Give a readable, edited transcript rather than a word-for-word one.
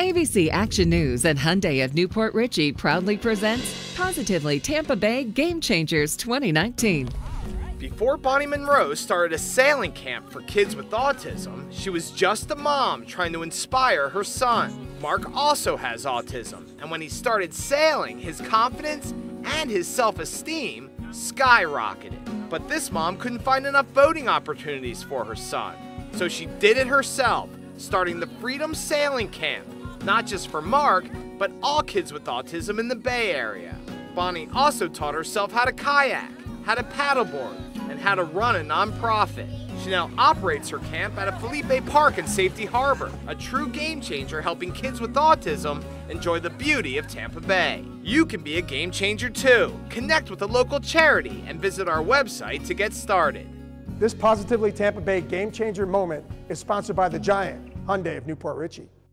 ABC Action News and Hyundai of Newport Richey proudly presents Positively Tampa Bay Game Changers 2019. Before Bonnie Monroe started a sailing camp for kids with autism, she was just a mom trying to inspire her son. Mark also has autism, and when he started sailing, his confidence and his self-esteem skyrocketed. But this mom couldn't find enough boating opportunities for her son, so she did it herself, starting the Freedom Sailing Camp, not just for Mark, but all kids with autism in the Bay Area. Bonnie also taught herself how to kayak, how to paddleboard, and how to run a nonprofit. She now operates her camp at a Felipe Park in Safety Harbor, a true game changer helping kids with autism enjoy the beauty of Tampa Bay. You can be a game changer too. Connect with a local charity and visit our website to get started. This Positively Tampa Bay Game Changer moment is sponsored by the Giant, Hyundai of Newport Richey.